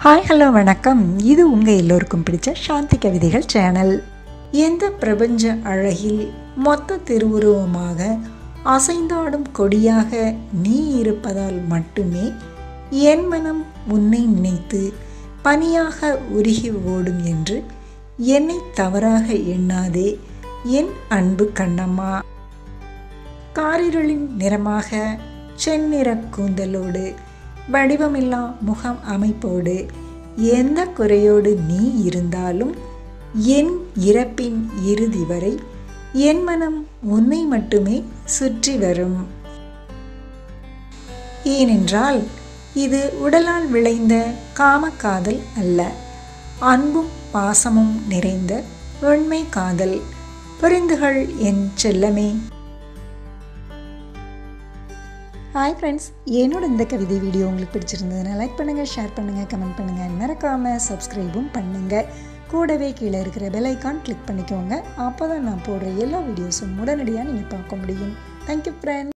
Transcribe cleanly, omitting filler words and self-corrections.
Hi hello வணக்கம். இது உங்கள் எல்லோருக்கும் பிடிச்ச சாந்தி கவிதைகள் சேனல். எந்த பிரபஞ்ச அழகில் மொத்த திருவுருவமாக அசைந்தாடும் கொடியாக நீ இருப்பதால் மட்டுமே என் மனம் உன்னை நினைத்து பனியாக உருகி ஓடும் என்று என்னை தவறாக எண்ணாதே என் அன்பு கண்ணம்மா. காரிருளின் நிறமாக செந்நிற கூந்தலோடு வடிவமில்லா முகம் அமைப்போடு எந்த குறையோடு நீ இருந்தாலும் என் இறப்பின் இறுதி வரை என் மனம் உன்னை மட்டுமே சுற்றி வரும். ஏனென்றால் இது உடலால் விளைந்த காமக்காதல் அல்ல, அன்பும் பாசமும் நிறைந்த உண்மை காதல். புரிந்துகள் என் செல்லமே. ஹாய் ஃப்ரெண்ட்ஸ், என்னோட இந்த கவிதை வீடியோ உங்களுக்கு பிடிச்சிருந்ததுன்னா லைக் பண்ணுங்கள், ஷேர் பண்ணுங்கள், கமெண்ட் பண்ணுங்கள், மறக்காமல் சப்ஸ்கிரைபும் பண்ணுங்கள். கூடவே கீழே இருக்கிற பெல் ஐக்கான் கிளிக் பண்ணிக்கோங்க. அப்போ தான் நான் போடுற எல்லா வீடியோஸும் உடனடியாக நீங்கள் பார்க்க முடியும். Thank you friends.